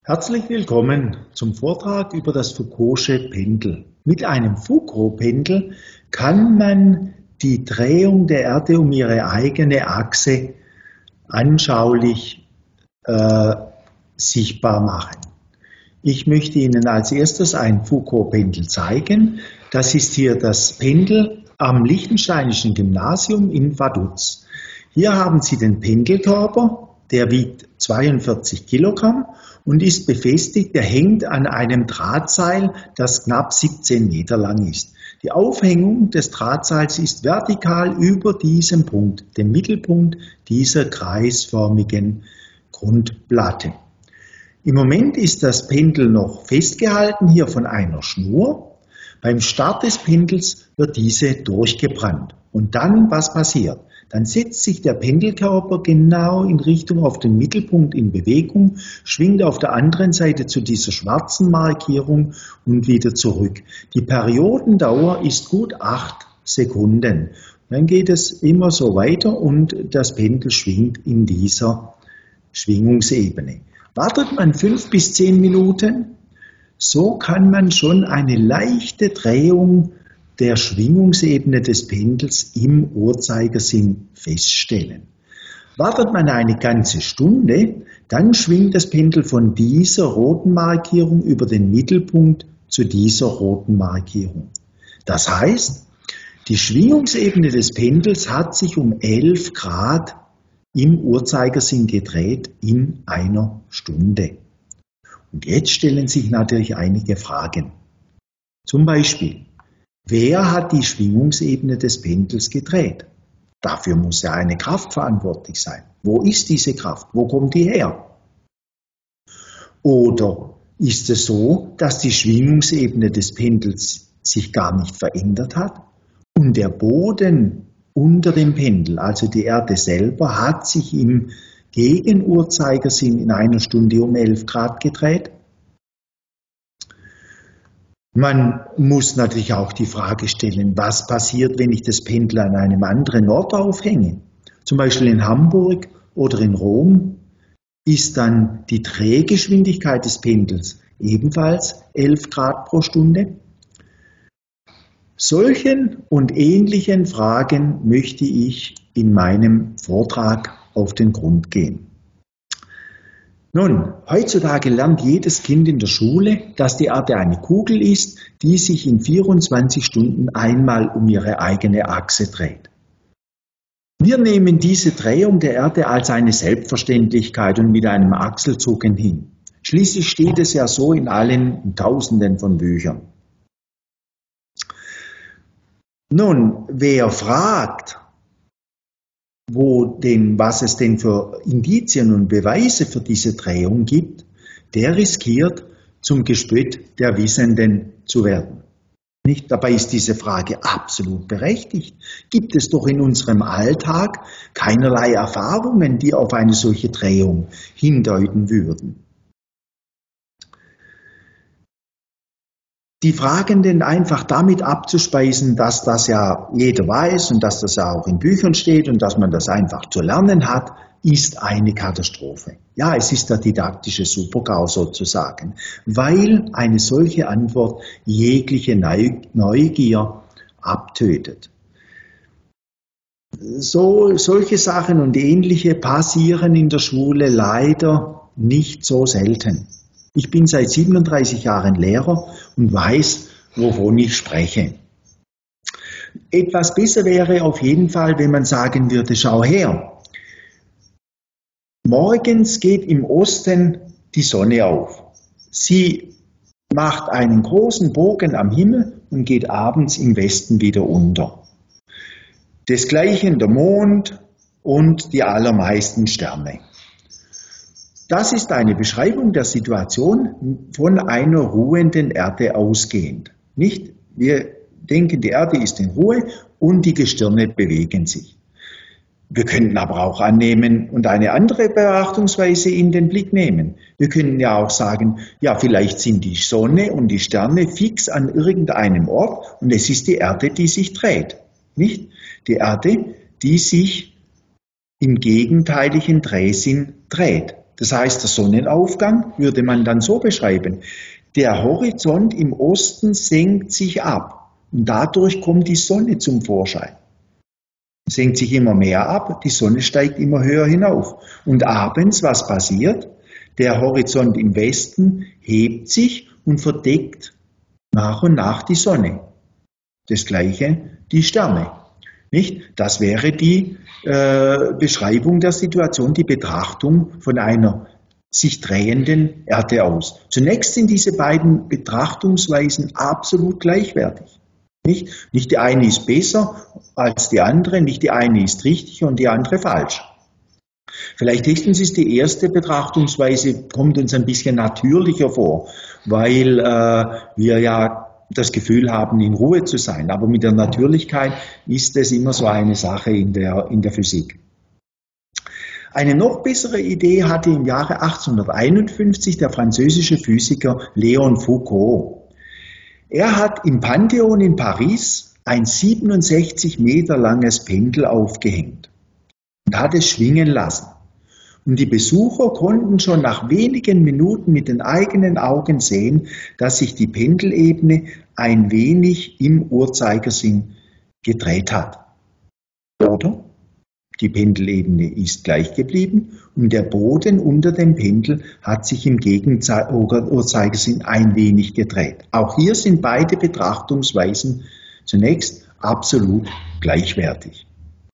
Herzlich willkommen zum Vortrag über das Foucault'sche Pendel. Mit einem Foucault-Pendel kann man die Drehung der Erde um ihre eigene Achse anschaulich sichtbar machen. Ich möchte Ihnen als erstes ein Foucault-Pendel zeigen. Das ist hier das Pendel am Liechtensteinischen Gymnasium in Vaduz. Hier haben Sie den Pendelkörper, der wiegt 42 Kilogramm und ist befestigt. Der hängt an einem Drahtseil, das knapp 17 Meter lang ist. Die Aufhängung des Drahtseils ist vertikal über diesem Punkt, dem Mittelpunkt dieser kreisförmigen Grundplatte. Im Moment ist das Pendel noch festgehalten hier von einer Schnur. Beim Start des Pendels wird diese durchgebrannt. Und dann, was passiert? Dann setzt sich der Pendelkörper genau in Richtung auf den Mittelpunkt in Bewegung, schwingt auf der anderen Seite zu dieser schwarzen Markierung und wieder zurück. Die Periodendauer ist gut 8 Sekunden. Dann geht es immer so weiter und das Pendel schwingt in dieser Schwingungsebene. Wartet man 5 bis 10 Minuten, so kann man schon eine leichte Drehung der Schwingungsebene des Pendels im Uhrzeigersinn feststellen. Wartet man eine ganze Stunde, dann schwingt das Pendel von dieser roten Markierung über den Mittelpunkt zu dieser roten Markierung. Das heißt, die Schwingungsebene des Pendels hat sich um 11 Grad im Uhrzeigersinn gedreht in einer Stunde. Und jetzt stellen sich natürlich einige Fragen. Zum Beispiel, wer hat die Schwingungsebene des Pendels gedreht? Dafür muss ja eine Kraft verantwortlich sein. Wo ist diese Kraft? Wo kommt die her? Oder ist es so, dass die Schwingungsebene des Pendels sich gar nicht verändert hat und der Boden unter dem Pendel, also die Erde selber, hat sich im Gegenuhrzeigersinn in einer Stunde um 11 Grad gedreht? Man muss natürlich auch die Frage stellen, was passiert, wenn ich das Pendel an einem anderen Ort aufhänge? Zum Beispiel in Hamburg oder in Rom ist dann die Drehgeschwindigkeit des Pendels ebenfalls 11 Grad pro Stunde? Solchen und ähnlichen Fragen möchte ich in meinem Vortrag auf den Grund gehen. Nun, heutzutage lernt jedes Kind in der Schule, dass die Erde eine Kugel ist, die sich in 24 Stunden einmal um ihre eigene Achse dreht. Wir nehmen diese Drehung der Erde als eine Selbstverständlichkeit und mit einem Achselzucken hin. Schließlich steht es ja so in allen Tausenden von Büchern. Nun, wer fragt, was es denn für Indizien und Beweise für diese Drehung gibt, der riskiert, zum Gespött der Wissenden zu werden. Nicht? Dabei ist diese Frage absolut berechtigt. Gibt es doch in unserem Alltag keinerlei Erfahrungen, die auf eine solche Drehung hindeuten würden. Die Fragenden einfach damit abzuspeisen, dass das ja jeder weiß und dass das ja auch in Büchern steht und dass man das einfach zu lernen hat, ist eine Katastrophe. Ja, es ist der didaktische Supergau sozusagen, weil eine solche Antwort jegliche Neugier abtötet. Solche Sachen und ähnliche passieren in der Schule leider nicht so selten. Ich bin seit 37 Jahren Lehrer und weiß, wovon ich spreche. Etwas besser wäre auf jeden Fall, wenn man sagen würde, schau her. Morgens geht im Osten die Sonne auf. Sie macht einen großen Bogen am Himmel und geht abends im Westen wieder unter. Desgleichen der Mond und die allermeisten Sterne. Das ist eine Beschreibung der Situation von einer ruhenden Erde ausgehend. Nicht? Wir denken, die Erde ist in Ruhe und die Gestirne bewegen sich. Wir könnten aber auch annehmen und eine andere Betrachtungsweise in den Blick nehmen. Wir können ja auch sagen, ja, vielleicht sind die Sonne und die Sterne fix an irgendeinem Ort und es ist die Erde, die sich dreht. Nicht? Die Erde, die sich im gegenteiligen Drehsinn dreht. Das heißt, der Sonnenaufgang würde man dann so beschreiben. Der Horizont im Osten senkt sich ab und dadurch kommt die Sonne zum Vorschein. Senkt sich immer mehr ab, die Sonne steigt immer höher hinauf. Und abends, was passiert? Der Horizont im Westen hebt sich und verdeckt nach und nach die Sonne. Das gleiche die Sterne. Nicht? Das wäre die Beschreibung der Situation, die Betrachtung von einer sich drehenden Erde aus. Zunächst sind diese beiden Betrachtungsweisen absolut gleichwertig. Nicht die eine ist besser als die andere, nicht die eine ist richtig und die andere falsch. Vielleicht höchstens ist die erste Betrachtungsweise, kommt uns ein bisschen natürlicher vor, weil wir ja das Gefühl haben, in Ruhe zu sein. Aber mit der Natürlichkeit ist es immer so eine Sache in der Physik. Eine noch bessere Idee hatte im Jahre 1851 der französische Physiker Léon Foucault. Er hat im Pantheon in Paris ein 67 Meter langes Pendel aufgehängt und hat es schwingen lassen. Und die Besucher konnten schon nach wenigen Minuten mit den eigenen Augen sehen, dass sich die Pendelebene ein wenig im Uhrzeigersinn gedreht hat. Oder? Die Pendelebene ist gleich geblieben und der Boden unter dem Pendel hat sich im Uhrzeigersinn ein wenig gedreht. Auch hier sind beide Betrachtungsweisen zunächst absolut gleichwertig.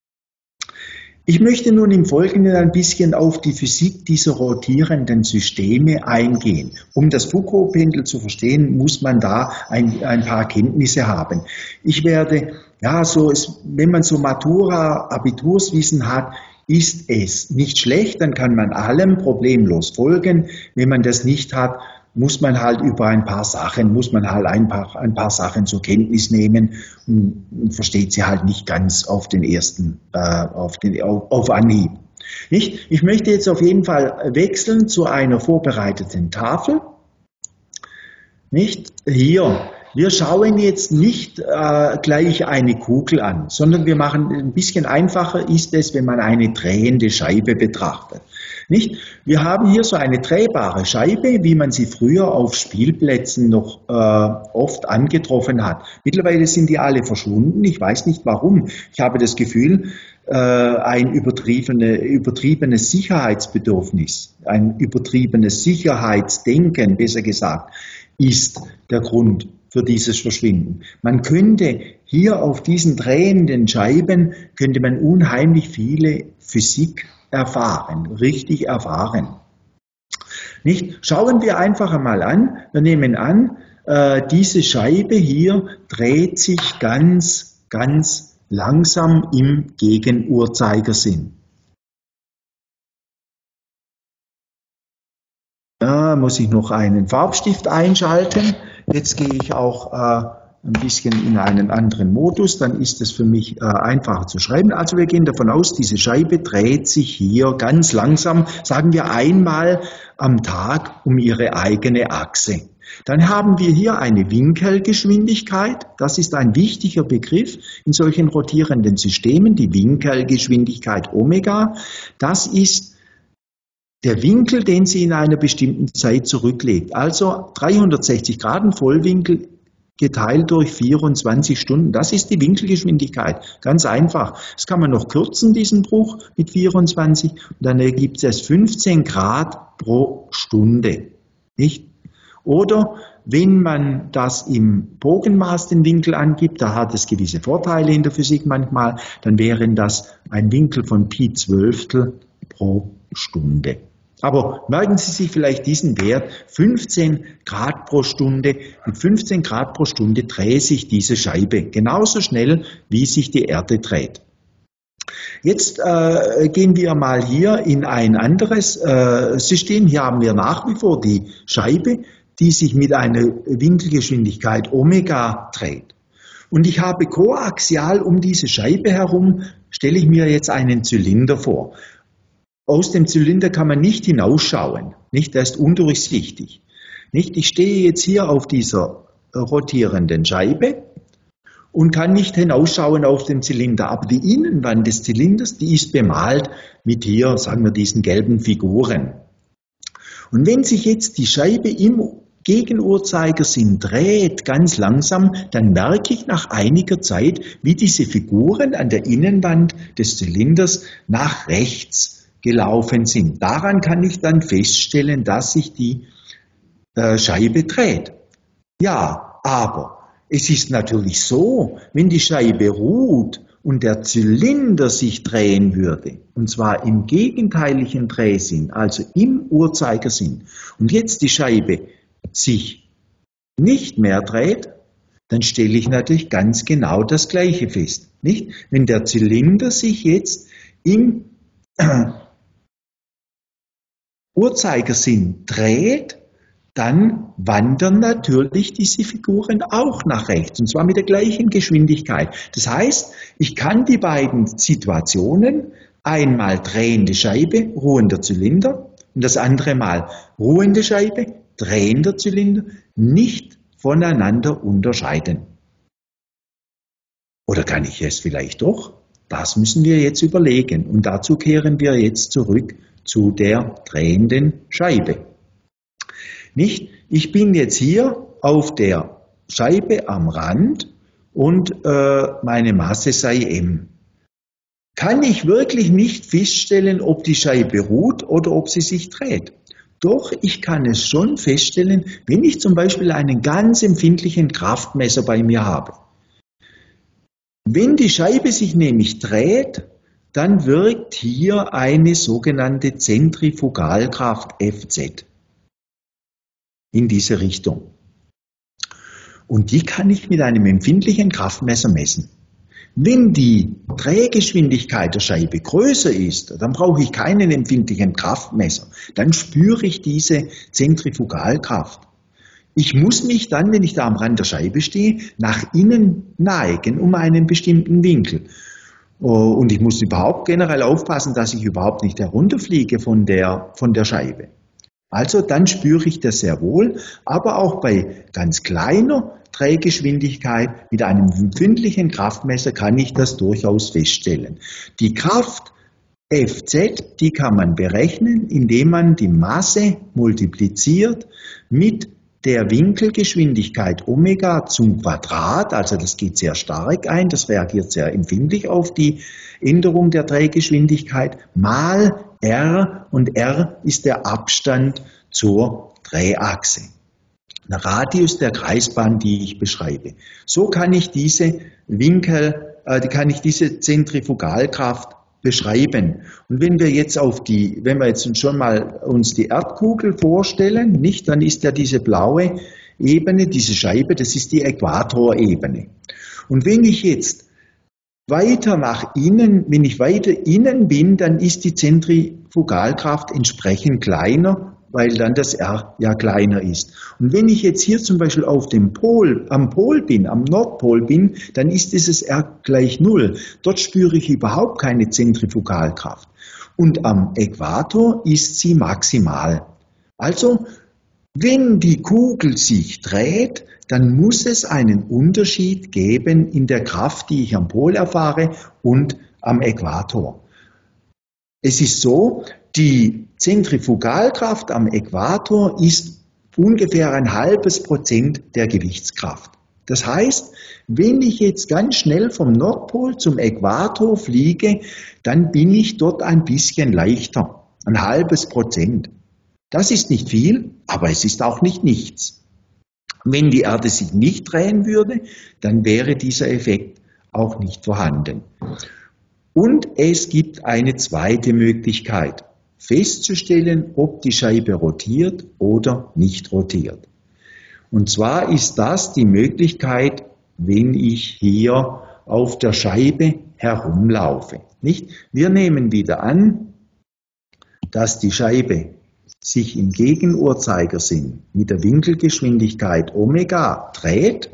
Ich möchte nun im Folgenden ein bisschen auf die Physik dieser rotierenden Systeme eingehen. Um das Foucault-Pendel zu verstehen, muss man da ein paar Kenntnisse haben. Ich werde, wenn man so Matura-Abiturswissen hat, ist es nicht schlecht, dann kann man allem problemlos folgen. Wenn man das nicht hat, muss man halt ein paar Sachen zur Kenntnis nehmen und versteht sie halt nicht ganz auf Anhieb. Nicht? Ich möchte jetzt auf jeden Fall wechseln zu einer vorbereiteten Tafel. Nicht? Hier. Wir schauen jetzt nicht gleich eine Kugel an, sondern wir machen ein bisschen einfacher ist es, wenn man eine drehende Scheibe betrachtet. Nicht? Wir haben hier so eine drehbare Scheibe, wie man sie früher auf Spielplätzen noch oft angetroffen hat. Mittlerweile sind die alle verschwunden. Ich weiß nicht warum. Ich habe das Gefühl, ein übertriebenes Sicherheitsbedürfnis, ein übertriebenes Sicherheitsdenken, besser gesagt, ist der Grund für dieses Verschwinden. Man könnte hier auf diesen drehenden Scheiben unheimlich viele Physik erfahren, richtig erfahren. Nicht? Schauen wir einfach einmal an, wir nehmen an, diese Scheibe hier dreht sich ganz, ganz langsam im Gegenuhrzeigersinn. Da muss ich noch einen Farbstift einschalten. Jetzt gehe ich auch ein bisschen in einen anderen Modus, dann ist es für mich einfacher zu schreiben. Also wir gehen davon aus, diese Scheibe dreht sich hier ganz langsam, sagen wir einmal am Tag um ihre eigene Achse. Dann haben wir hier eine Winkelgeschwindigkeit, das ist ein wichtiger Begriff in solchen rotierenden Systemen, die Winkelgeschwindigkeit Omega, das ist der Winkel, den sie in einer bestimmten Zeit zurücklegt. Also 360 Grad Vollwinkel geteilt durch 24 Stunden. Das ist die Winkelgeschwindigkeit. Ganz einfach. Das kann man noch kürzen, diesen Bruch mit 24. Und dann ergibt es 15 Grad pro Stunde. Nicht? Oder wenn man das im Bogenmaß den Winkel angibt, da hat es gewisse Vorteile in der Physik manchmal, dann wären das ein Winkel von Pi12 pro Stunde. Aber merken Sie sich vielleicht diesen Wert, 15 Grad pro Stunde. Mit 15 Grad pro Stunde dreht sich diese Scheibe genauso schnell, wie sich die Erde dreht. Jetzt gehen wir mal hier in ein anderes System. Hier haben wir nach wie vor die Scheibe, die sich mit einer Winkelgeschwindigkeit Omega dreht. Und ich habe koaxial um diese Scheibe herum, stelle ich mir jetzt einen Zylinder vor. Aus dem Zylinder kann man nicht hinausschauen, nicht? Der ist undurchsichtig. Nicht? Ich stehe jetzt hier auf dieser rotierenden Scheibe und kann nicht hinausschauen auf den Zylinder. Aber die Innenwand des Zylinders, die ist bemalt mit hier, sagen wir, diesen gelben Figuren. Und wenn sich jetzt die Scheibe im Gegenuhrzeigersinn dreht, ganz langsam, dann merke ich nach einiger Zeit, wie diese Figuren an der Innenwand des Zylinders nach rechts gelaufen sind. Daran kann ich dann feststellen, dass sich die Scheibe dreht. Ja, aber es ist natürlich so, wenn die Scheibe ruht und der Zylinder sich drehen würde, und zwar im gegenteiligen Drehsinn, also im Uhrzeigersinn, und jetzt die Scheibe sich nicht mehr dreht, dann stelle ich natürlich ganz genau das Gleiche fest. Nicht? Wenn der Zylinder sich jetzt im Uhrzeigersinn dreht, dann wandern natürlich diese Figuren auch nach rechts, und zwar mit der gleichen Geschwindigkeit. Das heißt, ich kann die beiden Situationen, einmal drehende Scheibe, ruhender Zylinder, und das andere Mal ruhende Scheibe, drehender Zylinder, nicht voneinander unterscheiden. Oder kann ich es vielleicht doch? Das müssen wir jetzt überlegen, und dazu kehren wir jetzt zurück zu der drehenden Scheibe. Nicht? Ich bin jetzt hier auf der Scheibe am Rand und meine Masse sei m. Kann ich wirklich nicht feststellen, ob die Scheibe ruht oder ob sie sich dreht? Doch, ich kann es schon feststellen, wenn ich zum Beispiel einen ganz empfindlichen Kraftmesser bei mir habe. Wenn die Scheibe sich nämlich dreht, dann wirkt hier eine sogenannte Zentrifugalkraft Fz. In diese Richtung. Und die kann ich mit einem empfindlichen Kraftmesser messen. Wenn die Drehgeschwindigkeit der Scheibe größer ist, dann brauche ich keinen empfindlichen Kraftmesser. Dann spüre ich diese Zentrifugalkraft. Ich muss mich dann, wenn ich da am Rand der Scheibe stehe, nach innen neigen um einen bestimmten Winkel. Und ich muss überhaupt generell aufpassen, dass ich überhaupt nicht herunterfliege von der Scheibe. Also dann spüre ich das sehr wohl, aber auch bei ganz kleiner Drehgeschwindigkeit mit einem empfindlichen Kraftmesser kann ich das durchaus feststellen. Die Kraft Fz, die kann man berechnen, indem man die Masse multipliziert mit der Winkelgeschwindigkeit Omega zum Quadrat, also das geht sehr stark ein, das reagiert sehr empfindlich auf die Änderung der Drehgeschwindigkeit, mal r, und r ist der Abstand zur Drehachse, der Radius der Kreisbahn, die ich beschreibe. So kann ich diese Zentrifugalkraft beschreiben. Und wenn wir jetzt schon mal uns die Erdkugel vorstellen, nicht, dann ist ja diese blaue Ebene, diese Scheibe, das ist die Äquatorebene. Und wenn ich jetzt weiter nach innen, wenn ich weiter innen bin, dann ist die Zentrifugalkraft entsprechend kleiner, weil dann das R ja kleiner ist. Und wenn ich jetzt hier zum Beispiel am Nordpol bin, dann ist dieses R gleich 0. Dort spüre ich überhaupt keine Zentrifugalkraft. Und am Äquator ist sie maximal. Also, wenn die Kugel sich dreht, dann muss es einen Unterschied geben in der Kraft, die ich am Pol erfahre und am Äquator. Es ist so, die Zentrifugalkraft am Äquator ist ungefähr 0,5% der Gewichtskraft. Das heißt, wenn ich jetzt ganz schnell vom Nordpol zum Äquator fliege, dann bin ich dort ein bisschen leichter, 0,5%. Das ist nicht viel, aber es ist auch nicht nichts. Wenn die Erde sich nicht drehen würde, dann wäre dieser Effekt auch nicht vorhanden. Und es gibt eine zweite Möglichkeit, festzustellen, ob die Scheibe rotiert oder nicht rotiert. Und zwar ist das die Möglichkeit, wenn ich hier auf der Scheibe herumlaufe. Nicht? Wir nehmen wieder an, dass die Scheibe sich im Gegenuhrzeigersinn mit der Winkelgeschwindigkeit Omega dreht.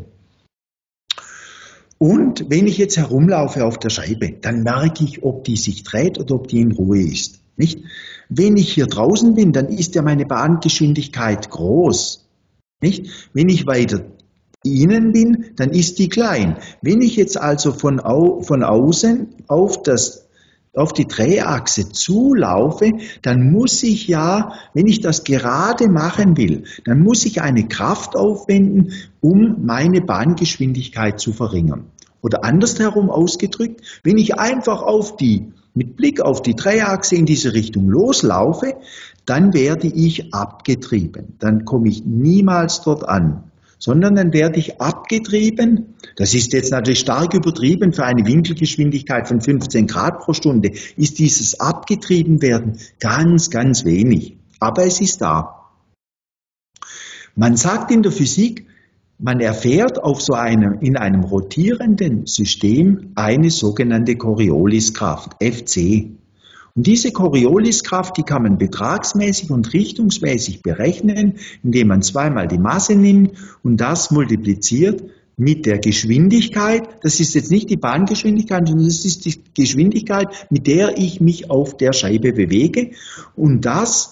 Und wenn ich jetzt herumlaufe auf der Scheibe, dann merke ich, ob die sich dreht oder ob die in Ruhe ist. Nicht? Wenn ich hier draußen bin, dann ist ja meine Bahngeschwindigkeit groß. Nicht? Wenn ich weiter innen bin, dann ist die klein. Wenn ich jetzt also von außen auf auf die Drehachse zulaufe, dann muss ich ja, wenn ich das gerade machen will, dann muss ich eine Kraft aufwenden, um meine Bahngeschwindigkeit zu verringern. Oder andersherum ausgedrückt, wenn ich einfach mit Blick auf die Drehachse in diese Richtung loslaufe, dann werde ich abgetrieben. Dann komme ich niemals dort an, sondern dann werde ich abgetrieben. Das ist jetzt natürlich stark übertrieben. Für eine Winkelgeschwindigkeit von 15 Grad pro Stunde ist dieses Abgetriebenwerden ganz, ganz wenig. Aber es ist da. Man sagt in der Physik, man erfährt in einem rotierenden System eine sogenannte Corioliskraft, Fc. Und diese Corioliskraft, die kann man betragsmäßig und richtungsmäßig berechnen, indem man zweimal die Masse nimmt und das multipliziert mit der Geschwindigkeit. Das ist jetzt nicht die Bahngeschwindigkeit, sondern das ist die Geschwindigkeit, mit der ich mich auf der Scheibe bewege. Und das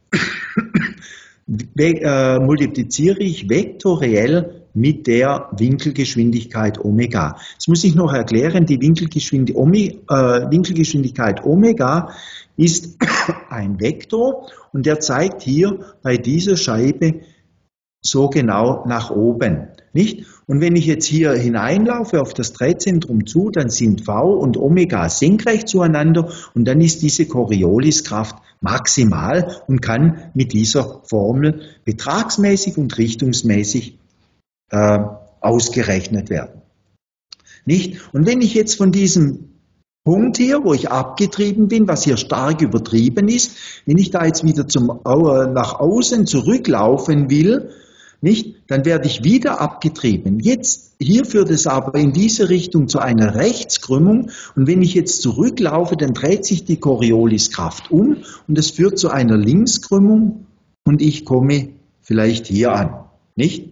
multipliziere ich vektoriell mit der Winkelgeschwindigkeit Omega. Das muss ich noch erklären, die Winkelgeschwindigkeit Omega ist ein Vektor und der zeigt hier bei dieser Scheibe so genau nach oben. Nicht? Und wenn ich jetzt hier hineinlaufe auf das Drehzentrum zu, dann sind V und Omega senkrecht zueinander und dann ist diese Corioliskraft maximal und kann mit dieser Formel betragsmäßig und richtungsmäßig ausgerechnet werden. Nicht? Und wenn ich jetzt von diesem Punkt hier, wo ich abgetrieben bin, was hier stark übertrieben ist, wenn ich da jetzt wieder nach außen zurücklaufen will, nicht, dann werde ich wieder abgetrieben. Jetzt, hier führt es aber in diese Richtung zu einer Rechtskrümmung und wenn ich jetzt zurücklaufe, dann dreht sich die Corioliskraft um und es führt zu einer Linkskrümmung und ich komme vielleicht hier an. Nicht?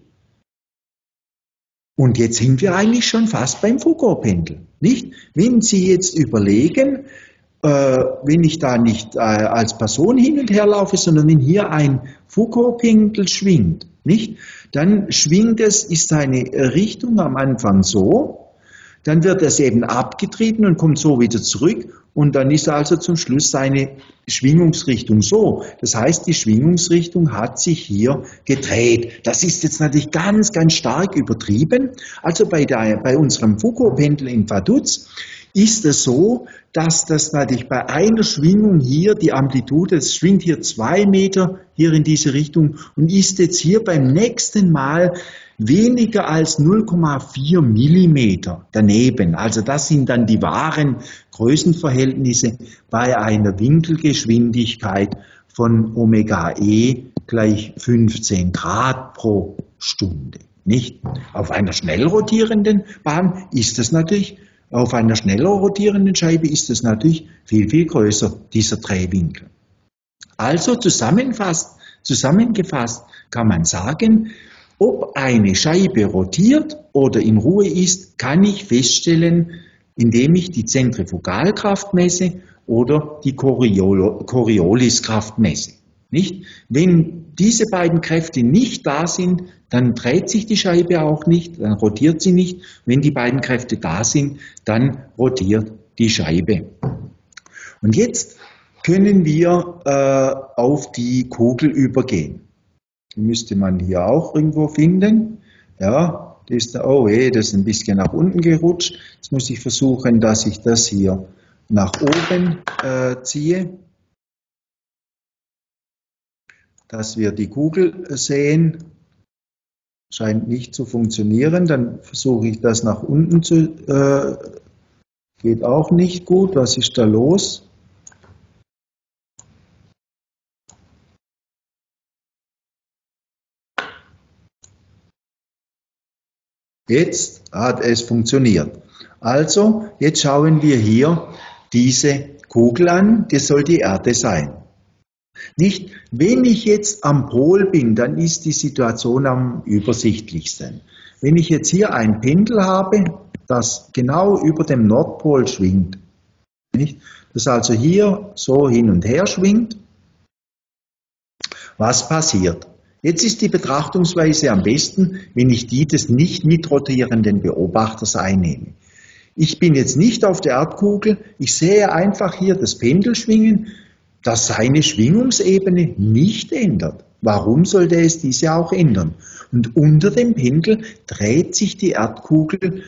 Und jetzt sind wir eigentlich schon fast beim Foucault-Pendel. Nicht? Wenn Sie jetzt überlegen, wenn ich da nicht als Person hin und her laufe, sondern wenn hier ein Foucault-Pendel schwingt, nicht? Dann schwingt es, ist seine Richtung am Anfang so, dann wird es eben abgetrieben und kommt so wieder zurück und dann ist also zum Schluss seine Schwingungsrichtung so. Das heißt, die Schwingungsrichtung hat sich hier gedreht. Das ist jetzt natürlich ganz, ganz stark übertrieben. Also bei unserem Foucault-Pendel in Vaduz ist es so, dass das natürlich bei einer Schwingung hier die Amplitude, es schwingt hier 2 Meter hier in diese Richtung und ist jetzt hier beim nächsten Mal weniger als 0,4 Millimeter daneben. Also das sind dann die wahren Größenverhältnisse bei einer Winkelgeschwindigkeit von Omega E gleich 15 Grad pro Stunde. Nicht? Auf einer schnell rotierenden Bahn ist es natürlich, auf einer schneller rotierenden Scheibe ist es natürlich viel, viel größer, dieser Drehwinkel. Also zusammengefasst kann man sagen, ob eine Scheibe rotiert oder in Ruhe ist, kann ich feststellen, indem ich die Zentrifugalkraft messe oder die Corioliskraft messe. Nicht? Wenn diese beiden Kräfte nicht da sind, dann dreht sich die Scheibe auch nicht, dann rotiert sie nicht. Wenn die beiden Kräfte da sind, dann rotiert die Scheibe. Und jetzt können wir auf die Kugel übergehen. Die müsste man hier auch irgendwo finden. Ja, das ist ein bisschen nach unten gerutscht. Jetzt muss ich versuchen, dass ich das hier nach oben ziehe, dass wir die Kugel sehen. Scheint nicht zu funktionieren. Dann versuche ich das nach unten zu. Geht auch nicht gut. Was ist da los? Jetzt hat es funktioniert. Also, jetzt schauen wir hier diese Kugel an. Das soll die Erde sein. Nicht, wenn ich jetzt am Pol bin, dann ist die Situation am übersichtlichsten. Wenn ich jetzt hier ein Pendel habe, das genau über dem Nordpol schwingt, nicht? Das also hier so hin und her schwingt, was passiert? Jetzt ist die Betrachtungsweise am besten, wenn ich die des nicht mitrotierenden Beobachters einnehme. Ich bin jetzt nicht auf der Erdkugel, ich sehe einfach hier das Pendel schwingen, das seine Schwingungsebene nicht ändert. Warum sollte es diese auch ändern? Und unter dem Pendel dreht sich die Erdkugel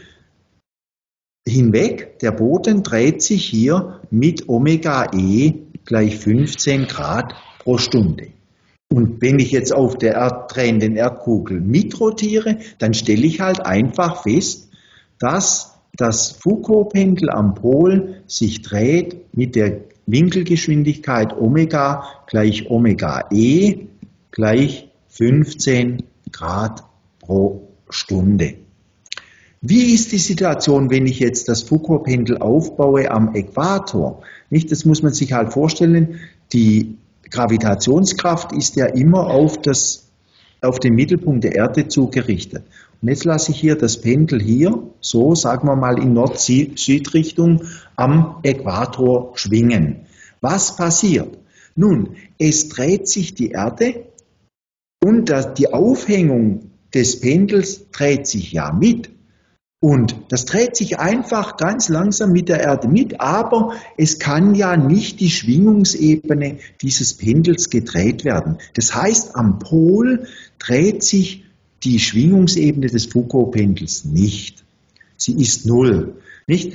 hinweg, der Boden dreht sich hier mit Omega E gleich 15 Grad pro Stunde. Und wenn ich jetzt auf der drehenden Erdkugel mitrotiere, dann stelle ich halt einfach fest, dass das Foucault-Pendel am Pol sich dreht mit der Winkelgeschwindigkeit Omega gleich Omega E gleich 15 Grad pro Stunde. Wie ist die Situation, wenn ich jetzt das Foucault-Pendel aufbaue am Äquator? Nicht, das muss man sich halt vorstellen, die Gravitationskraft ist ja immer auf den Mittelpunkt der Erde zugerichtet. Und jetzt lasse ich hier das Pendel hier, so sagen wir mal in Nord-Süd-Richtung, am Äquator schwingen. Was passiert? Nun, es dreht sich die Erde und die Aufhängung des Pendels dreht sich ja mit. Und das dreht sich einfach ganz langsam mit der Erde mit, aber es kann ja nicht die Schwingungsebene dieses Pendels gedreht werden. Das heißt, am Pol dreht sich die Schwingungsebene des Foucault-Pendels nicht. Sie ist null. Nicht?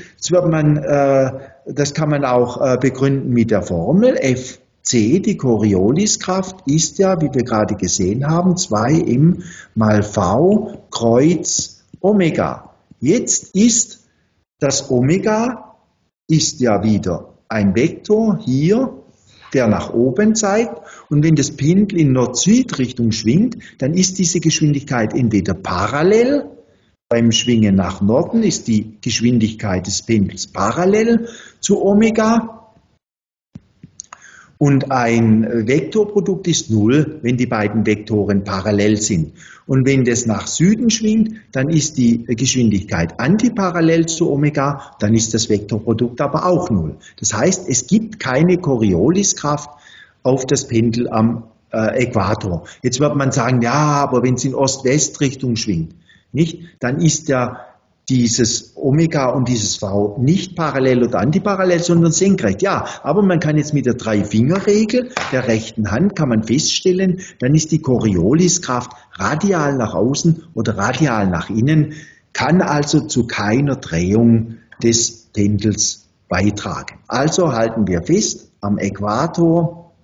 Das kann man auch begründen mit der Formel Fc, die Corioliskraft, ist ja, wie wir gerade gesehen haben, 2m mal v Kreuz Omega. Jetzt ist das Omega ist ja wieder ein Vektor hier, der nach oben zeigt. Und wenn das Pendel in Nord-Süd-Richtung schwingt, dann ist diese Geschwindigkeit entweder parallel. Beim Schwingen nach Norden ist die Geschwindigkeit des Pendels parallel zu Omega. Und ein Vektorprodukt ist null, wenn die beiden Vektoren parallel sind. Und wenn das nach Süden schwingt, dann ist die Geschwindigkeit antiparallel zu Omega, dann ist das Vektorprodukt aber auch null. Das heißt, es gibt keine Corioliskraft auf das Pendel am Äquator. Jetzt wird man sagen, ja, aber wenn es in Ost-West-Richtung schwingt, nicht, dann ist ja dieses Omega und dieses V nicht parallel oder antiparallel, sondern senkrecht. Ja, aber man kann jetzt mit der Drei-Finger-Regel der rechten Hand kann man feststellen, dann ist die Corioliskraft radial nach außen oder radial nach innen, kann also zu keiner Drehung des Pendels beitragen. Also halten wir fest, am Äquator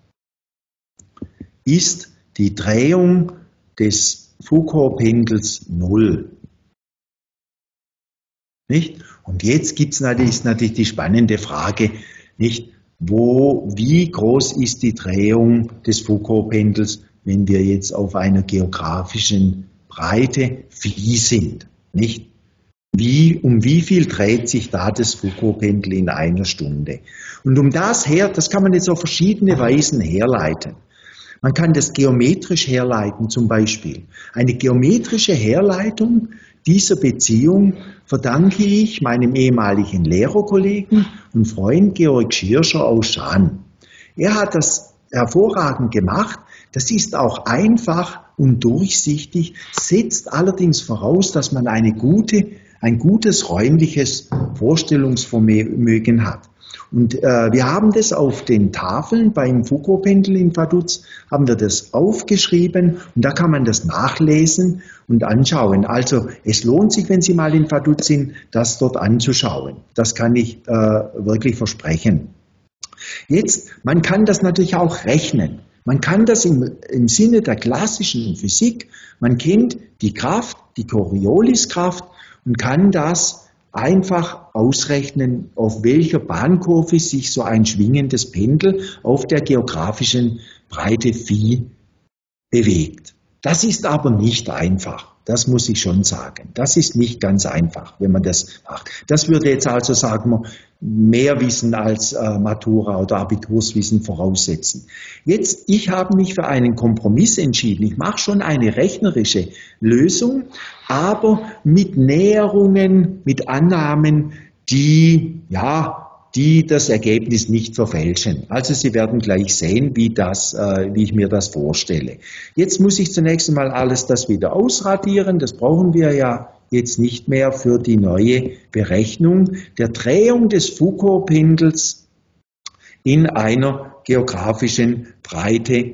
ist die Drehung des Foucault-Pendels null. Nicht? Und jetzt gibt es natürlich die spannende Frage, nicht? Wie groß ist die Drehung des Foucault-Pendels, wenn wir jetzt auf einer geografischen Breite Phi sind? Nicht? Um wie viel dreht sich da das Foucault-Pendel in einer Stunde? Und das kann man jetzt auf verschiedene Weisen herleiten. Man kann das geometrisch herleiten zum Beispiel. Eine geometrische Herleitung dieser Beziehung verdanke ich meinem ehemaligen Lehrerkollegen und Freund Georg Schirscher aus Schaan. Er hat das hervorragend gemacht. Das ist auch einfach und durchsichtig, setzt allerdings voraus, dass man ein gutes räumliches Vorstellungsvermögen hat. Und wir haben das auf den Tafeln beim Foucault-Pendel in Vaduz, haben wir das aufgeschrieben und da kann man das nachlesen und anschauen. Also es lohnt sich, wenn Sie mal in Vaduz sind, das dort anzuschauen. Das kann ich wirklich versprechen. Jetzt, man kann das natürlich auch rechnen. Man kann das im Sinne der klassischen Physik, man kennt die Kraft, die Corioliskraft und kann das einfach ausrechnen, auf welcher Bahnkurve sich so ein schwingendes Pendel auf der geografischen Breite Phi bewegt. Das ist aber nicht einfach, das muss ich schon sagen. Das ist nicht ganz einfach, wenn man das macht. Das würde jetzt also, sagen wir, mehr Wissen als Matura oder Abiturswissen voraussetzen. Jetzt, ich habe mich für einen Kompromiss entschieden. Ich mache schon eine rechnerische Lösung, aber mit Näherungen, mit Annahmen, die das Ergebnis nicht verfälschen. Also Sie werden gleich sehen, wie ich mir das vorstelle. Jetzt muss ich zunächst einmal alles das wieder ausradieren. Das brauchen wir ja jetzt nicht mehr für die neue Berechnung der Drehung des Foucault-Pendels in einer geografischen Breite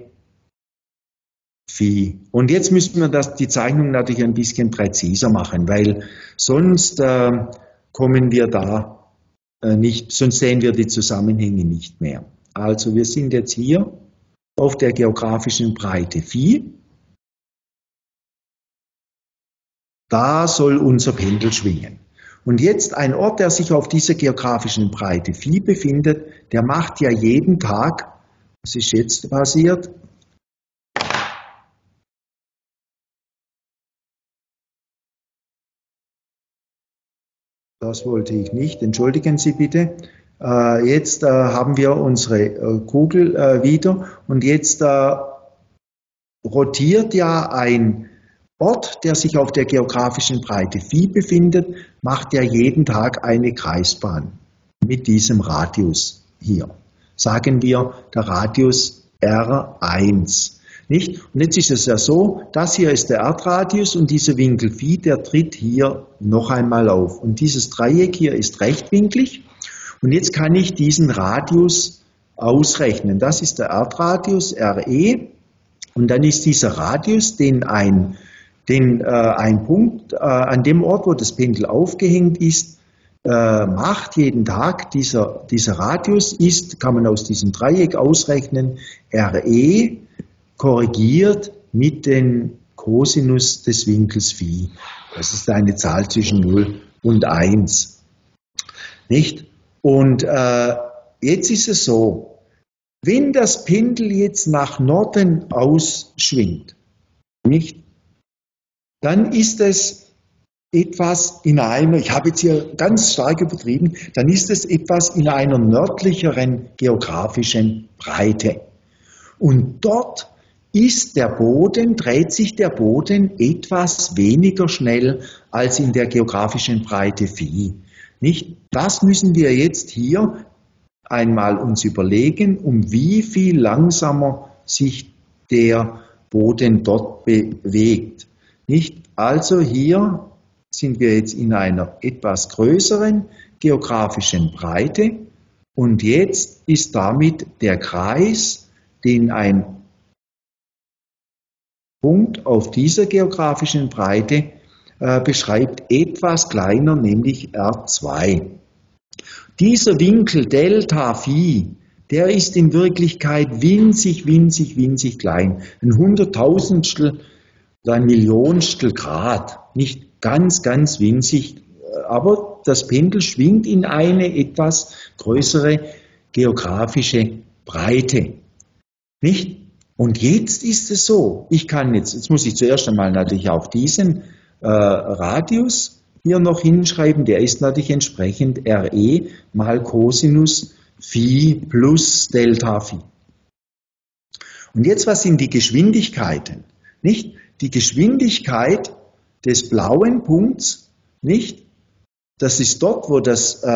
Phi. Und jetzt müssen wir die Zeichnung natürlich ein bisschen präziser machen, weil sonst kommen wir da nicht, sonst sehen wir die Zusammenhänge nicht mehr. Also wir sind jetzt hier auf der geografischen Breite Phi. Da soll unser Pendel schwingen. Und jetzt ein Ort, der sich auf dieser geografischen Breite Phi befindet, der macht ja jeden Tag, was ist jetzt passiert? Das wollte ich nicht, entschuldigen Sie bitte. Jetzt haben wir unsere Kugel wieder und jetzt rotiert ja ein Ort, der sich auf der geografischen Breite Phi befindet, macht ja jeden Tag eine Kreisbahn mit diesem Radius hier. Sagen wir der Radius R1. Nicht? Und jetzt ist es ja so, das hier ist der Erdradius und dieser Winkel Phi, der tritt hier noch einmal auf. Und dieses Dreieck hier ist rechtwinklig. Und jetzt kann ich diesen Radius ausrechnen. Das ist der Erdradius RE. Und dann ist dieser Radius, ein Punkt an dem Ort, wo das Pendel aufgehängt ist, macht jeden Tag, dieser Radius ist, kann man aus diesem Dreieck ausrechnen, RE korrigiert mit dem Cosinus des Winkels Phi. Das ist eine Zahl zwischen 0 und 1. Nicht? Und jetzt ist es so, wenn das Pendel jetzt nach Norden ausschwingt, nicht? Dann ist es etwas in einer, ich habe jetzt hier ganz stark übertrieben, dann ist es etwas in einer nördlicheren geografischen Breite. Und dort dreht sich der Boden etwas weniger schnell als in der geografischen Breite Phi. Nicht? Das müssen wir jetzt hier einmal uns überlegen, um wie viel langsamer sich der Boden dort bewegt. Nicht? Also hier sind wir jetzt in einer etwas größeren geografischen Breite und jetzt ist damit der Kreis, den ein Punkt auf dieser geografischen Breite beschreibt, etwas kleiner, nämlich R2. Dieser Winkel Delta Phi, der ist in Wirklichkeit winzig, winzig, winzig klein. Ein Hunderttausendstel oder ein Millionstel Grad. Nicht ganz, ganz winzig, aber das Pendel schwingt in eine etwas größere geografische Breite. Nicht? Und jetzt ist es so, jetzt muss ich zuerst einmal natürlich auch diesen Radius hier noch hinschreiben, der ist natürlich entsprechend RE mal Cosinus Phi plus Delta Phi. Und jetzt, was sind die Geschwindigkeiten? Nicht? Die Geschwindigkeit des blauen Punkts, nicht? Das ist dort, wo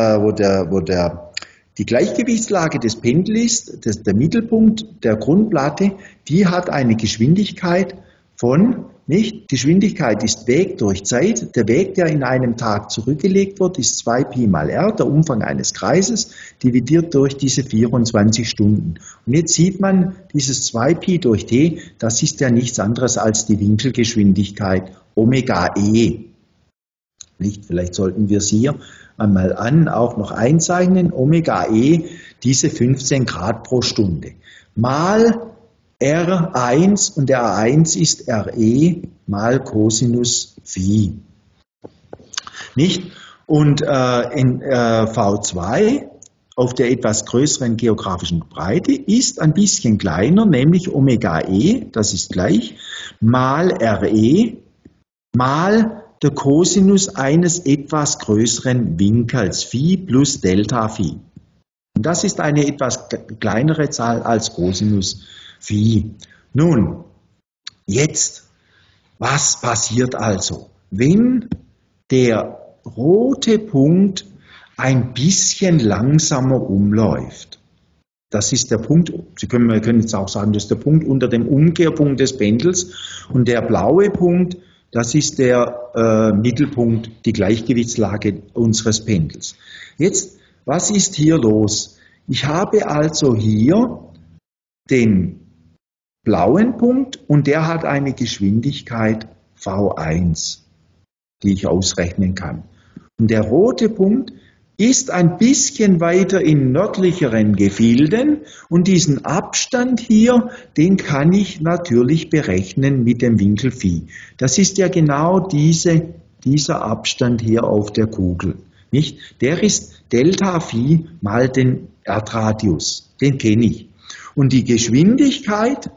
die Gleichgewichtslage des Pendels ist, der Mittelpunkt der Grundplatte, die hat eine Geschwindigkeit von, nicht? Geschwindigkeit ist Weg durch Zeit. Der Weg, der in einem Tag zurückgelegt wird, ist 2 Pi mal r, der Umfang eines Kreises, dividiert durch diese 24 Stunden. Und jetzt sieht man, dieses 2 Pi durch t, das ist ja nichts anderes als die Winkelgeschwindigkeit Omega e. Nicht? Vielleicht sollten wir es hier einmal auch noch einzeichnen. Omega e, diese 15 Grad pro Stunde. Mal R1 und der R1 ist RE mal Cosinus Phi. Nicht? Und in V2 auf der etwas größeren geografischen Breite ist ein bisschen kleiner, nämlich Omega e, das ist gleich, mal RE mal der Cosinus eines etwas größeren Winkels, Phi plus Delta Phi. Und das ist eine etwas kleinere Zahl als Cosinus Phi. Nun, jetzt, was passiert also, wenn der rote Punkt ein bisschen langsamer umläuft? Das ist der Punkt, wir können jetzt auch sagen, das ist der Punkt unter dem Umkehrpunkt des Pendels und der blaue Punkt Das ist der Mittelpunkt, die Gleichgewichtslage unseres Pendels. Jetzt, was ist hier los? Ich habe also hier den blauen Punkt und der hat eine Geschwindigkeit V1, die ich ausrechnen kann. Und der rote Punkt ist ein bisschen weiter in nördlicheren Gefilden und diesen Abstand hier, den kann ich natürlich berechnen mit dem Winkel Phi. Das ist ja genau dieser Abstand hier auf der Kugel. Nicht? Der ist Delta Phi mal den Erdradius, den kenne ich. Und die Geschwindigkeit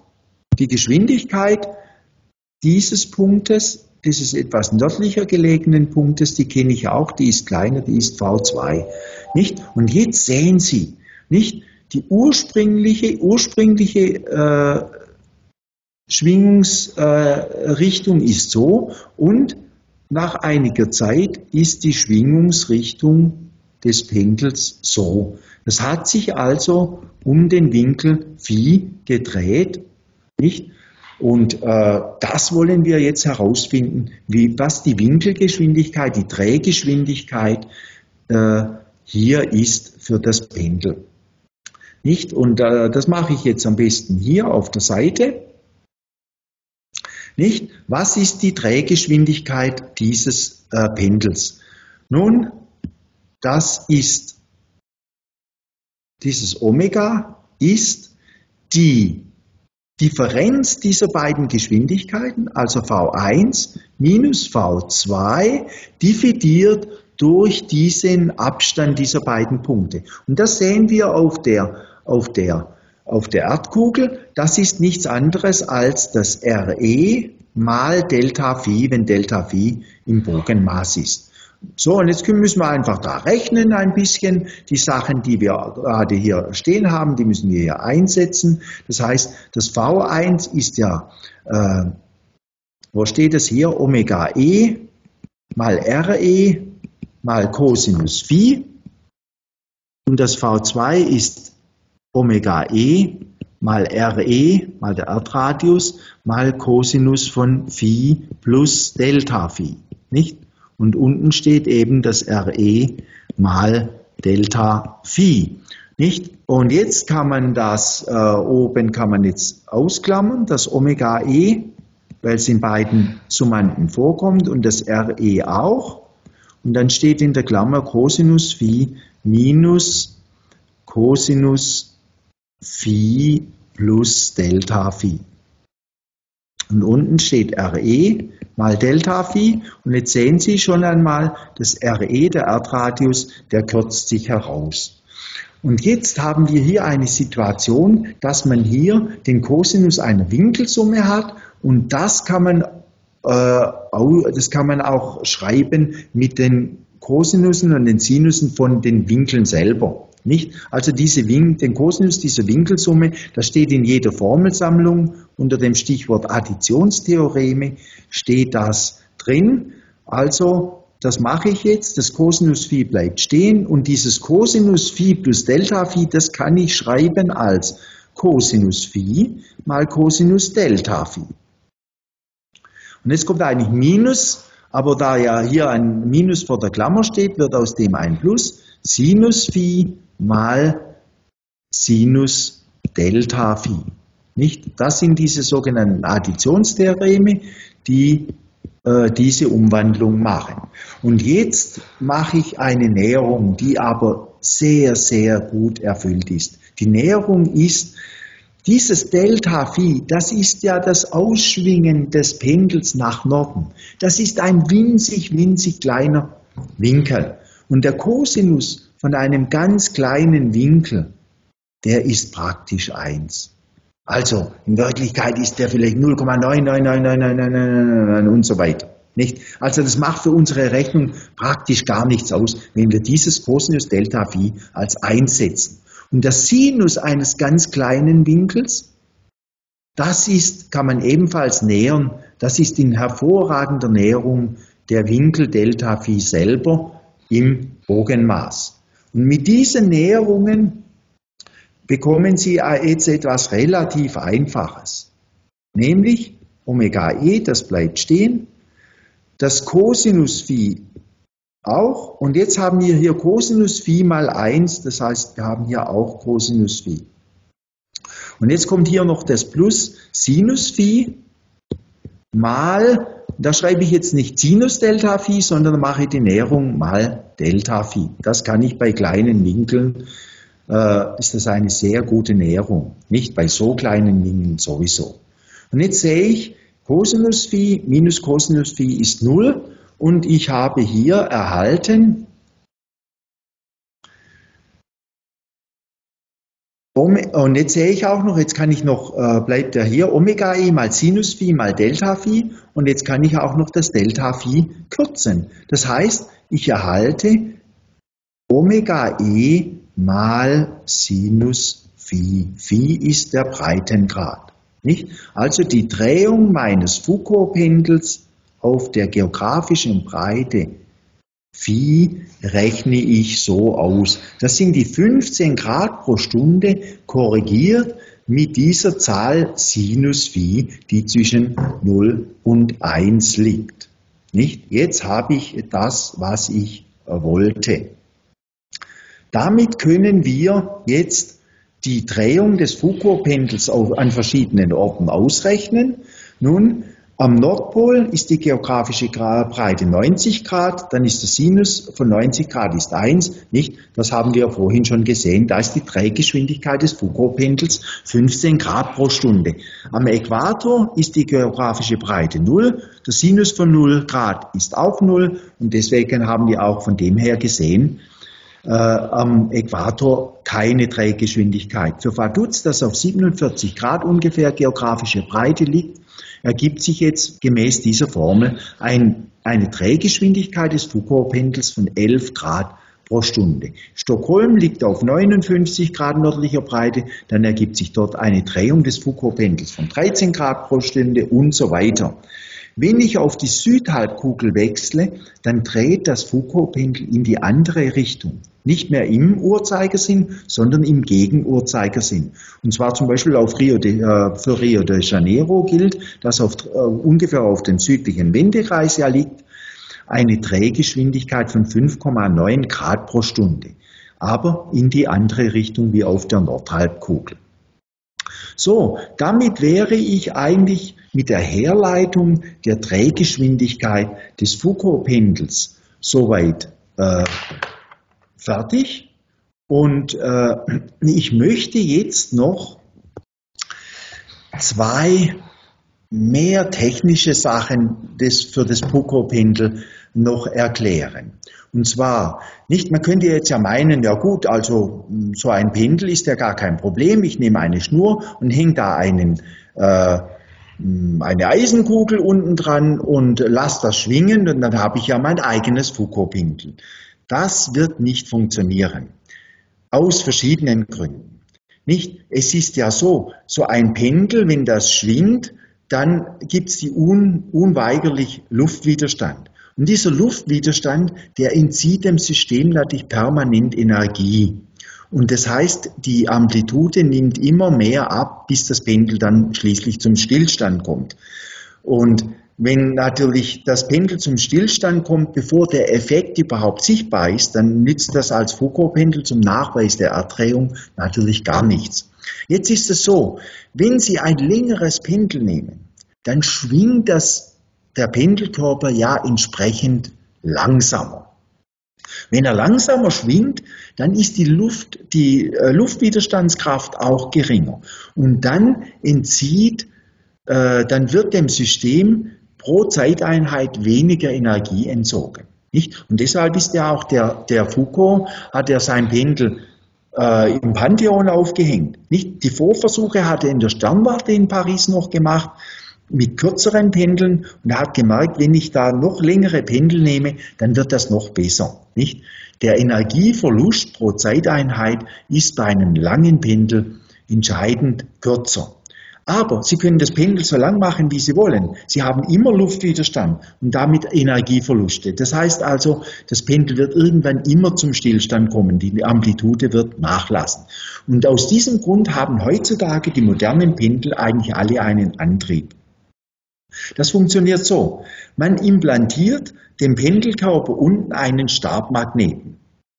dieses Punktes, dieses etwas nördlicher gelegenen Punktes, die kenne ich auch, die ist kleiner, die ist V2. Nicht? Und jetzt sehen Sie, nicht? Die ursprüngliche Schwingungsrichtung ist so und nach einiger Zeit ist die Schwingungsrichtung des Pendels so. Das hat sich also um den Winkel Phi gedreht, nicht? Und das wollen wir jetzt herausfinden, was die Winkelgeschwindigkeit, die Drehgeschwindigkeit hier ist für das Pendel. Nicht? Und das mache ich jetzt am besten hier auf der Seite. Nicht? Was ist die Drehgeschwindigkeit dieses Pendels? Nun, das ist, dieses Omega ist die Differenz dieser beiden Geschwindigkeiten, also V1 minus V2, dividiert durch diesen Abstand dieser beiden Punkte. Und das sehen wir auf der Erdkugel. Das ist nichts anderes als das RE mal Delta Phi, wenn Delta Phi im Bogenmaß ist. So, und jetzt müssen wir einfach da rechnen ein bisschen. Die Sachen, die wir gerade hier stehen haben, die müssen wir hier einsetzen. Das heißt, das V1 ist ja, wo steht es hier? Omega E mal RE mal Cosinus Phi. Und das V2 ist Omega E mal RE mal der Erdradius mal Cosinus von Phi plus Delta Phi. Nicht? Und unten steht eben das RE mal Delta Phi. Nicht? Und jetzt kann man das oben kann man jetzt ausklammern, das Omega E, weil es in beiden Summanden vorkommt und das RE auch. Und dann steht in der Klammer Cosinus Phi minus Cosinus Phi plus Delta Phi. Und unten steht RE mal Delta Phi. Und jetzt sehen Sie schon einmal, das RE, der Erdradius, der kürzt sich heraus. Und jetzt haben wir hier eine Situation, dass man hier den Cosinus einer Winkelsumme hat. Und das kann man auch schreiben mit den Cosinussen und den Sinussen von den Winkeln selber. Nicht? Also den Cosinus dieser Winkelsumme, das steht in jeder Formelsammlung unter dem Stichwort Additionstheoreme, steht das drin. Also das mache ich jetzt, das Cosinus Phi bleibt stehen und dieses Cosinus Phi plus Delta Phi, das kann ich schreiben als Cosinus Phi mal Cosinus Delta Phi. Und jetzt kommt eigentlich Minus, aber da ja hier ein Minus vor der Klammer steht, wird aus dem ein Plus. Sinus Phi mal Sinus Delta Phi. Nicht? Das sind diese sogenannten Additionstheoreme, die diese Umwandlung machen. Und jetzt mache ich eine Näherung, die aber sehr, sehr gut erfüllt ist. Die Näherung ist, dieses Delta Phi, das ist ja das Ausschwingen des Pendels nach Norden. Das ist ein winzig, winzig kleiner Winkel. Und der Cosinus von einem ganz kleinen Winkel, der ist praktisch 1. Also in Wirklichkeit ist der vielleicht 0,99999 und so weiter. Nicht? Also das macht für unsere Rechnung praktisch gar nichts aus, wenn wir dieses Cosinus Delta Phi als 1 setzen. Und der Sinus eines ganz kleinen Winkels, das kann man ebenfalls nähern, das ist in hervorragender Näherung der Winkel Delta Phi selber im Bogenmaß. Und mit diesen Näherungen bekommen Sie jetzt etwas relativ Einfaches, nämlich Omega E, das bleibt stehen, das Cosinus Phi auch. Und jetzt haben wir hier Cosinus Phi mal 1, das heißt, wir haben hier auch Cosinus Phi. Und jetzt kommt hier noch das Plus Sinus Phi mal, da schreibe ich jetzt nicht Sinus Delta Phi, sondern mache ich die Näherung mal Delta Phi. Das kann ich bei kleinen Winkeln, ist das eine sehr gute Näherung. Nicht bei so kleinen Winkeln sowieso. Und jetzt sehe ich, Cosinus Phi minus Cosinus Phi ist 0 und ich habe hier erhalten und jetzt sehe ich auch noch, jetzt kann ich noch, bleibt ja hier Omega e mal Sinus Phi mal Delta Phi und jetzt kann ich auch noch das Delta Phi kürzen. Das heißt, ich erhalte Omega e mal Sinus Phi. Phi ist der Breitengrad. Nicht? Also die Drehung meines Foucault-Pendels auf der geografischen Breite Phi rechne ich so aus. Das sind die 15 Grad pro Stunde korrigiert mit dieser Zahl Sinus Phi, die zwischen 0 und 1 liegt. Nicht? Jetzt habe ich das, was ich wollte. Damit können wir jetzt die Drehung des Foucault-Pendels an verschiedenen Orten ausrechnen. Nun, am Nordpol ist die geografische Breite 90 Grad, dann ist der Sinus von 90 Grad ist 1, nicht? Das haben wir vorhin schon gesehen, da ist die Drehgeschwindigkeit des Foucault-Pendels 15 Grad pro Stunde. Am Äquator ist die geografische Breite 0, der Sinus von 0 Grad ist auch 0 und deswegen haben wir auch von dem her gesehen, am Äquator keine Drehgeschwindigkeit. Für Vaduz, das auf 47 Grad ungefähr geografische Breite liegt, ergibt sich jetzt gemäß dieser Formel eine Drehgeschwindigkeit des Foucault-Pendels von 11 Grad pro Stunde. Stockholm liegt auf 59 Grad nördlicher Breite, dann ergibt sich dort eine Drehung des Foucault-Pendels von 13 Grad pro Stunde und so weiter. Wenn ich auf die Südhalbkugel wechsle, dann dreht das Foucault-Pendel in die andere Richtung. Nicht mehr im Uhrzeigersinn, sondern im Gegenuhrzeigersinn. Und zwar zum Beispiel für Rio de Janeiro gilt, dass ungefähr auf dem südlichen Wendekreis liegt, eine Drehgeschwindigkeit von 5,9 Grad pro Stunde. Aber in die andere Richtung wie auf der Nordhalbkugel. So, damit wäre ich eigentlich mit der Herleitung der Drehgeschwindigkeit des Foucault-Pendels soweit fertig. Und ich möchte jetzt noch zwei mehr technische Sachen für das Foucault-Pendel noch erklären. Und zwar, man könnte jetzt ja meinen, ja gut, also so ein Pendel ist ja gar kein Problem. Ich nehme eine Schnur und hänge da eine Eisenkugel unten dran und lasse das schwingen und dann habe ich ja mein eigenes Foucault-Pendel. Das wird nicht funktionieren. Aus verschiedenen Gründen. Es ist ja so ein Pendel, wenn das schwingt, dann gibt es unweigerlich Luftwiderstand. Und dieser Luftwiderstand, der entzieht dem System natürlich permanent Energie. Und das heißt, die Amplitude nimmt immer mehr ab, bis das Pendel dann schließlich zum Stillstand kommt. Und wenn natürlich das Pendel zum Stillstand kommt, bevor der Effekt überhaupt sichtbar ist, dann nützt das als Foucault-Pendel zum Nachweis der Erdrehung natürlich gar nichts. Jetzt ist es so, wenn Sie ein längeres Pendel nehmen, dann schwingt der Pendelkörper ja entsprechend langsamer. Wenn er langsamer schwingt, dann ist die Luftwiderstandskraft auch geringer. Und dann wird dem System pro Zeiteinheit weniger Energie entzogen. Nicht? Und deshalb ist ja auch der Foucault, hat er sein Pendel im Pantheon aufgehängt. Nicht? Die Vorversuche hat er in der Sternwarte in Paris noch gemacht, mit kürzeren Pendeln und er hat gemerkt, wenn ich da noch längere Pendel nehme, dann wird das noch besser. Nicht? Der Energieverlust pro Zeiteinheit ist bei einem langen Pendel entscheidend kürzer. Aber Sie können das Pendel so lang machen, wie Sie wollen. Sie haben immer Luftwiderstand und damit Energieverluste. Das heißt also, das Pendel wird irgendwann immer zum Stillstand kommen. Die Amplitude wird nachlassen. Und aus diesem Grund haben heutzutage die modernen Pendel eigentlich alle einen Antrieb. Das funktioniert so. Man implantiert dem Pendelkörper unten einen Stabmagneten.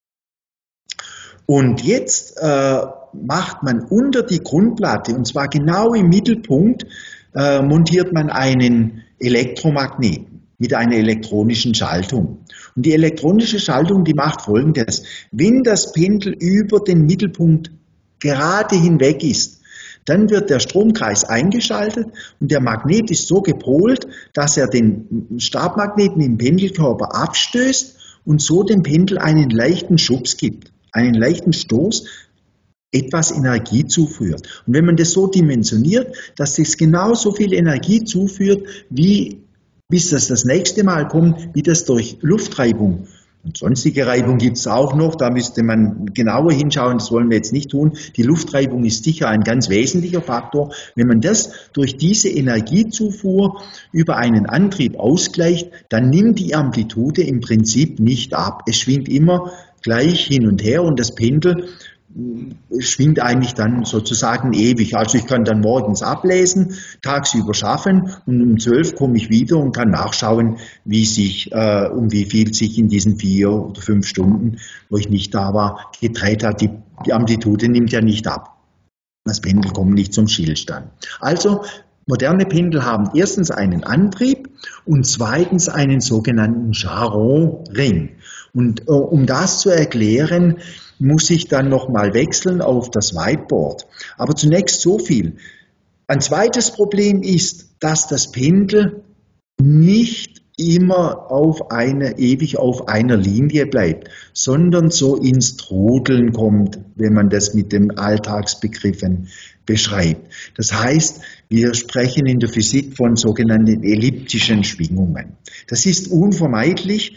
Und jetzt macht man unter die Grundplatte, und zwar genau im Mittelpunkt, montiert man einen Elektromagneten mit einer elektronischen Schaltung. Und die elektronische Schaltung, die macht Folgendes: Wenn das Pendel über den Mittelpunkt gerade hinweg ist, dann wird der Stromkreis eingeschaltet und der Magnet ist so gepolt, dass er den Stabmagneten im Pendelkörper abstößt und so dem Pendel einen leichten Schubs gibt, einen leichten Stoß, etwas Energie zuführt. Und wenn man das so dimensioniert, dass es genau so viel Energie zuführt, wie bis das nächste Mal kommt, wie das durch Luftreibung. Und sonstige Reibung gibt es auch noch, da müsste man genauer hinschauen, das wollen wir jetzt nicht tun. Die Luftreibung ist sicher ein ganz wesentlicher Faktor. Wenn man das durch diese Energiezufuhr über einen Antrieb ausgleicht, dann nimmt die Amplitude im Prinzip nicht ab. Es schwingt immer gleich hin und her und das Pendel schwingt eigentlich dann sozusagen ewig. Also ich kann dann morgens ablesen, tagsüber schaffen und um 12 komme ich wieder und kann nachschauen, wie viel sich in diesen 4 oder 5 Stunden, wo ich nicht da war, gedreht hat. Die Amplitude nimmt ja nicht ab. Das Pendel kommt nicht zum Stillstand. Also moderne Pendel haben erstens einen Antrieb und zweitens einen sogenannten Charon-Ring. Und um das zu erklären, muss ich dann nochmal wechseln auf das Whiteboard. Aber zunächst so viel. Ein zweites Problem ist, dass das Pendel nicht immer ewig auf einer Linie bleibt, sondern so ins Trudeln kommt, wenn man das mit den Alltagsbegriffen beschreibt. Das heißt, wir sprechen in der Physik von sogenannten elliptischen Schwingungen. Das ist unvermeidlich.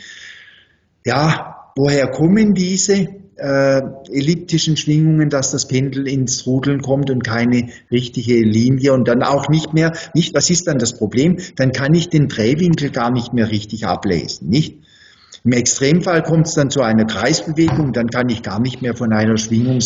Ja, woher kommen diese elliptischen Schwingungen, dass das Pendel ins Trudeln kommt und keine richtige Linie und dann auch was ist dann das Problem? Dann kann ich den Drehwinkel gar nicht mehr richtig ablesen, nicht? Im Extremfall kommt es dann zu einer Kreisbewegung, dann kann ich gar nicht mehr von einer Richtung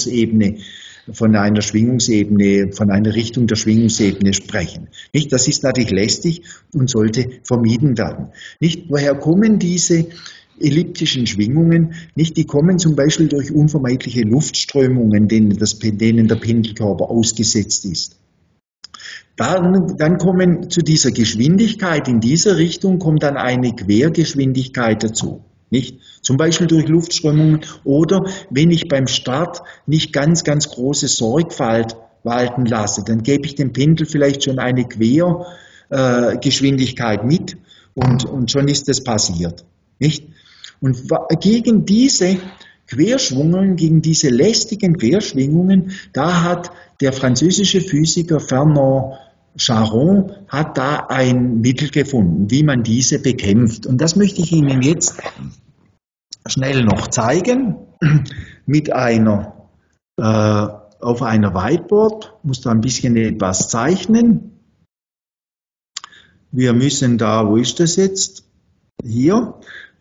der Schwingungsebene sprechen. Nicht? Das ist natürlich lästig und sollte vermieden werden. Nicht? Woher kommen diese elliptischen Schwingungen? Nicht? Die kommen zum Beispiel durch unvermeidliche Luftströmungen, denen der Pendelkörper ausgesetzt ist. Dann kommen zu dieser Geschwindigkeit, in dieser Richtung kommt dann eine Quergeschwindigkeit dazu. Nicht? Zum Beispiel durch Luftströmungen oder wenn ich beim Start nicht ganz große Sorgfalt walten lasse, dann gebe ich dem Pendel vielleicht schon eine Quergeschwindigkeit mit und schon ist das passiert. Nicht? Und gegen diese Querschwingungen, gegen diese lästigen Querschwingungen, da hat der französische Physiker Fernand Charon hat da ein Mittel gefunden, wie man diese bekämpft. Und das möchte ich Ihnen jetzt schnell noch zeigen mit auf einer Whiteboard. Ich muss da ein bisschen etwas zeichnen. Wir müssen da, wo ist das jetzt? Hier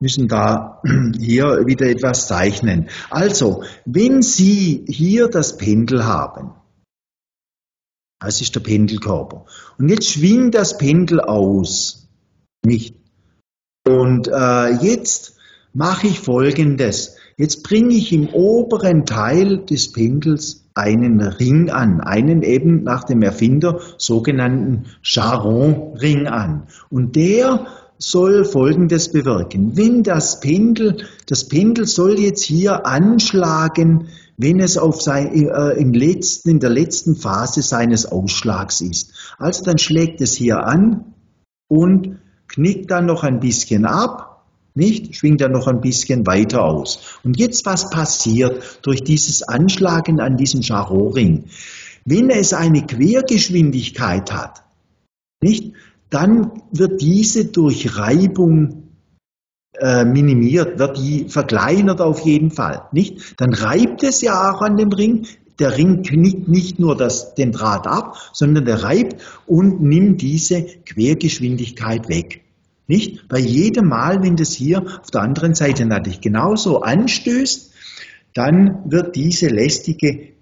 wieder etwas zeichnen. Also, wenn Sie hier das Pendel haben, das ist der Pendelkörper, und jetzt schwingt das Pendel aus, nicht? Und jetzt mache ich Folgendes. Jetzt bringe ich im oberen Teil des Pendels einen Ring an, einen eben nach dem Erfinder sogenannten Charon-Ring an. Und der soll Folgendes bewirken. Wenn das Pendel soll jetzt hier anschlagen, wenn es in der letzten Phase seines Ausschlags ist. Also dann schlägt es hier an und knickt dann noch ein bisschen ab, nicht? Schwingt dann noch ein bisschen weiter aus. Und jetzt was passiert durch dieses Anschlagen an diesem Charon-Ring? Wenn es eine Quergeschwindigkeit hat, nicht? Dann wird diese durch Reibung minimiert, wird die verkleinert auf jeden Fall. Nicht? Dann reibt es ja auch an dem Ring. Der Ring knickt nicht nur den Draht ab, sondern der reibt und nimmt diese Quergeschwindigkeit weg. Nicht? Bei jedem Mal, wenn das hier auf der anderen Seite natürlich genauso anstößt, dann wird diese lästige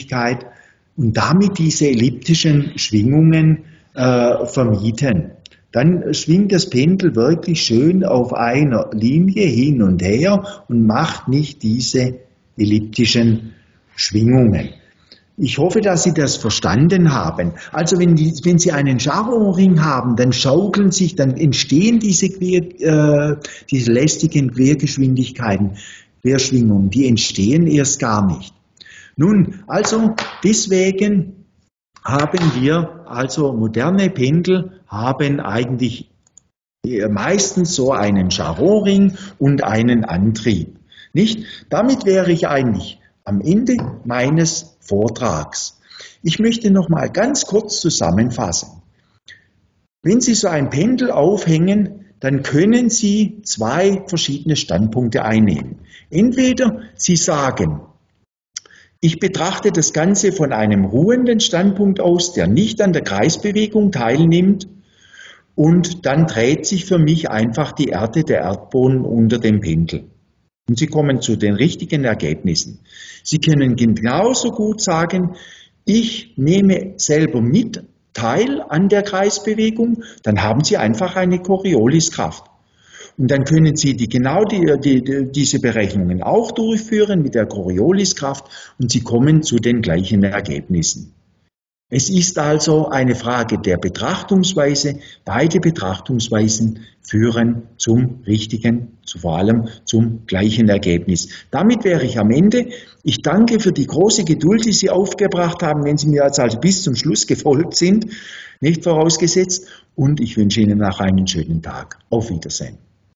Quergeschwindigkeit und damit diese elliptischen Schwingungen vermieden. dann schwingt das Pendel wirklich schön auf einer Linie hin und her und macht nicht diese elliptischen Schwingungen. Ich hoffe, dass Sie das verstanden haben. Also wenn Sie einen Charon-Ring haben, dann schaukeln sich, dann entstehen diese lästigen Quergeschwindigkeiten, Querschwingungen, die entstehen erst gar nicht. Nun, also deswegen haben wir, also moderne Pendel haben eigentlich meistens so einen Charon-Ring und einen Antrieb. Nicht? Damit wäre ich eigentlich am Ende meines Vortrags. Ich möchte noch mal ganz kurz zusammenfassen. Wenn Sie so ein Pendel aufhängen, dann können Sie zwei verschiedene Standpunkte einnehmen. Entweder Sie sagen, ich betrachte das Ganze von einem ruhenden Standpunkt aus, der nicht an der Kreisbewegung teilnimmt, und dann dreht sich für mich einfach die Erde, der Erdboden unter dem Pendel. Und Sie kommen zu den richtigen Ergebnissen. Sie können genauso gut sagen, ich nehme selber mit teil an der Kreisbewegung, dann haben Sie einfach eine Corioliskraft. Und dann können Sie diese Berechnungen auch durchführen mit der Corioliskraft und Sie kommen zu den gleichen Ergebnissen. Es ist also eine Frage der Betrachtungsweise. Beide Betrachtungsweisen führen zum richtigen, vor allem zum gleichen Ergebnis. Damit wäre ich am Ende. Ich danke für die große Geduld, die Sie aufgebracht haben, wenn Sie mir jetzt also bis zum Schluss gefolgt sind, nicht vorausgesetzt. Und ich wünsche Ihnen noch einen schönen Tag. Auf Wiedersehen.